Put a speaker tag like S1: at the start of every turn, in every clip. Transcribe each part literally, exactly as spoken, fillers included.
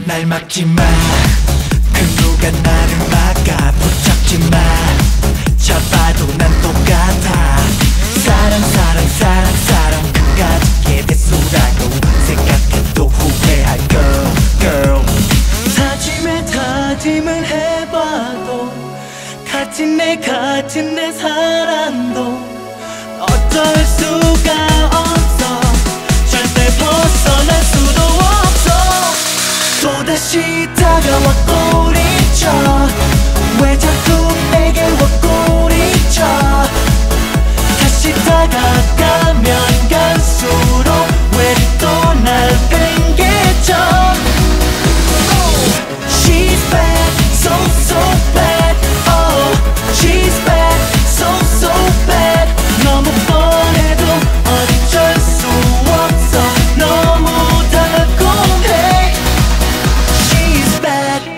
S1: 날 막지마 그 누가 나를 막아 붙잡지마 잡아도 난 똑같아 사랑 사랑 사랑 사랑 그까짓 대수라고 생각해도 후회할 girl girl 다짐에 다짐을 해봐도 같은 내 같은 내 사랑도 어쩔 수가 없어 절대 벗어날 수도 없어 또다시 다가와 꼬리쳐 왜 자꾸 내게 와 꼬리쳐 다시 다가가면 갈수록 왜 또 날 뱅개쳐 She's bad, so so bad Oh, she's bad, so so bad 너무 뻔해도 어쩔 수 없어 너무 달콤해 She's bad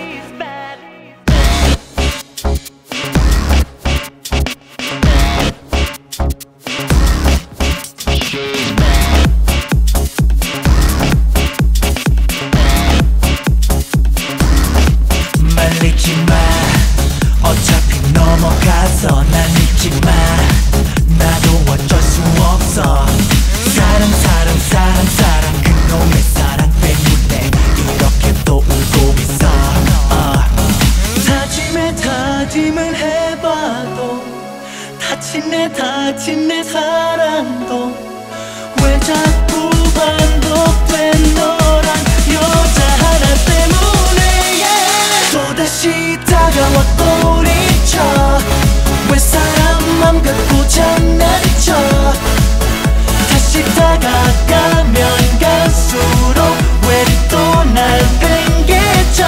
S1: 말리지마 어차피 넘어가서 날 믿지마 나도 어쩔 수 없어 사랑 사랑 사랑 사랑 그놈의 사랑 때문에 이렇게 또 울고 있어 uh. 다짐에 다짐을 해봐도 다친 내 다친 내 사랑도 왜 자꾸 반복된 너란 여자 하나 때문에 yeah. 또다시 다가와 꼬리쳐 왜 사람 맘 갖고 장난쳐 다시 다가가면 갈수록 왜 또 날 뱅개쳐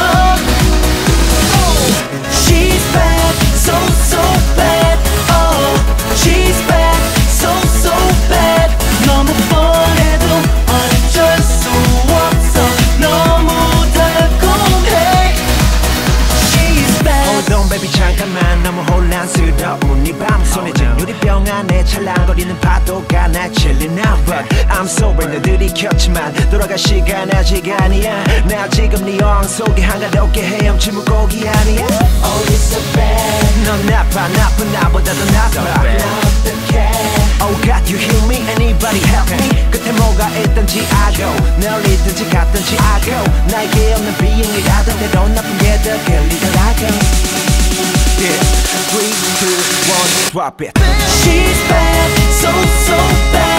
S1: She's bad, so so bad Oh, she's bad, so so bad 너무 뻔해도 어쩔 수 없어 너무 달콤해 She's bad
S2: Hold on baby 잠깐만 너무 혼란스러운 이 밤 손에 쥔 유리병 안에 찰랑거리는 파도가 날 chilling out But I'm sober 너들이 켰지만 돌아갈 시간 아직 아니야 나 지금 네 어항 속에 한가롭게 헤엄칠 물고기 아니야
S1: Oh, you're so bad
S2: 넌 나빠 나쁜 나보다 더 나빠
S1: 나 어떡해
S2: Oh God you heal me anybody help me 끝에 뭐가 있든지 I go 널 잊든지 갔든지 I go 나에게 없는 비행이라도 때론 나쁜 게더 끌리더라고 Yeah, three, two, one, drop it
S1: She's bad, so so bad